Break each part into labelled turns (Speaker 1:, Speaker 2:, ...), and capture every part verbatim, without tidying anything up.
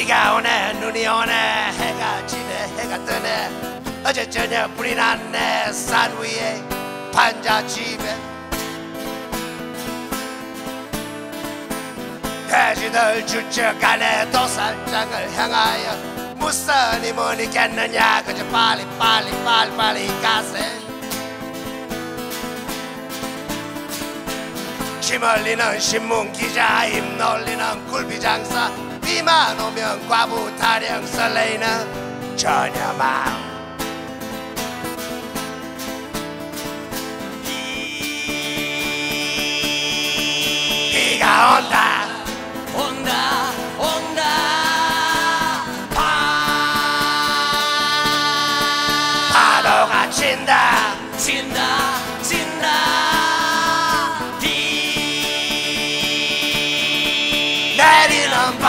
Speaker 1: 비가 오네 눈이 오네 해가 지네 해가 뜨네 어제 저녁 불이 났네 산 위에 판잣집에 돼지들 주축하네 도살장을 향하여 무슨 힘은 있겠느냐 그저 빨리 빨리 빨리 빨리 가세 침 흘리는 신문기자 입 놀리는 굴비장사 비만 오면 과부 타령 설레이는 처녀마을 비가 온다
Speaker 2: 온다 온다
Speaker 1: 파도가 친다
Speaker 2: 친다 친다 비
Speaker 1: 내리는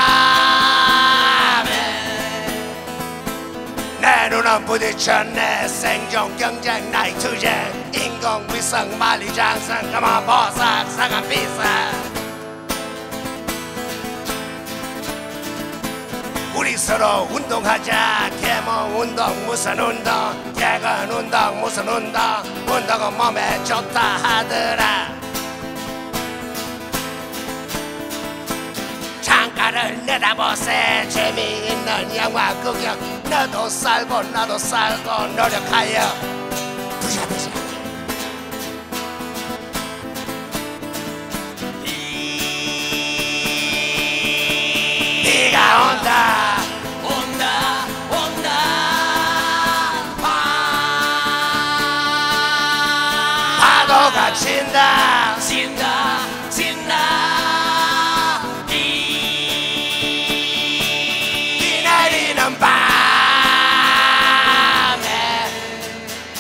Speaker 1: 밤에 내 눈은 부딪혔네 생존 경쟁 나이투쟁 인공위성 만리장성 가마보삭 상한 비싸 우리 서로 운동하자 개몽 운동 무슨 운동 개근 운동 무슨 운동 운동은 몸에 좋다 하더라 창가를 내다보세 재미있는 영화 구경 너도 살고 나도 살고 노력하여 부자 부자 비가 온다
Speaker 2: 온다 온다
Speaker 1: 파도가 친다
Speaker 2: 친다 친다 비
Speaker 1: 비 내리는 밤에